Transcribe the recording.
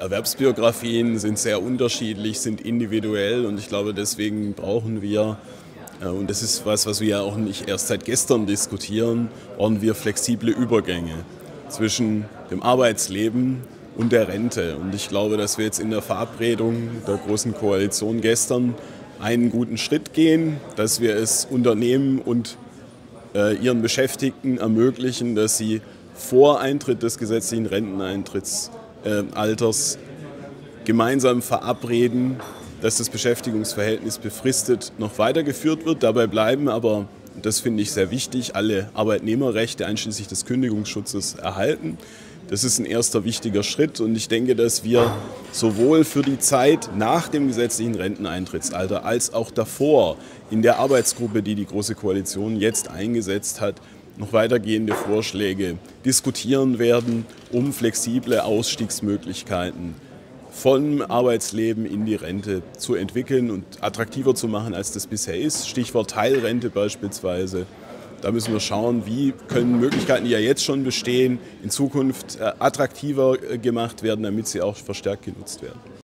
Erwerbsbiografien sind sehr unterschiedlich, sind individuell und ich glaube, deswegen brauchen wir, und das ist was wir ja auch nicht erst seit gestern diskutieren, brauchen wir flexible Übergänge zwischen dem Arbeitsleben und der Rente. Und ich glaube, dass wir jetzt in der Verabredung der Großen Koalition gestern einen guten Schritt gehen, dass wir es Unternehmen und ihren Beschäftigten ermöglichen, dass sie vor Eintritt des gesetzlichen Renteneintrittsalters gemeinsam verabreden, dass das Beschäftigungsverhältnis befristet noch weitergeführt wird. Dabei bleiben aber, das finde ich sehr wichtig, alle Arbeitnehmerrechte einschließlich des Kündigungsschutzes erhalten. Das ist ein erster wichtiger Schritt und ich denke, dass wir sowohl für die Zeit nach dem gesetzlichen Renteneintrittsalter als auch davor in der Arbeitsgruppe, die die Große Koalition jetzt eingesetzt hat, noch weitergehende Vorschläge diskutieren werden, um flexible Ausstiegsmöglichkeiten vom Arbeitsleben in die Rente zu entwickeln und attraktiver zu machen, als das bisher ist. Stichwort Teilrente beispielsweise. Da müssen wir schauen, wie können Möglichkeiten, die ja jetzt schon bestehen, in Zukunft attraktiver gemacht werden, damit sie auch verstärkt genutzt werden.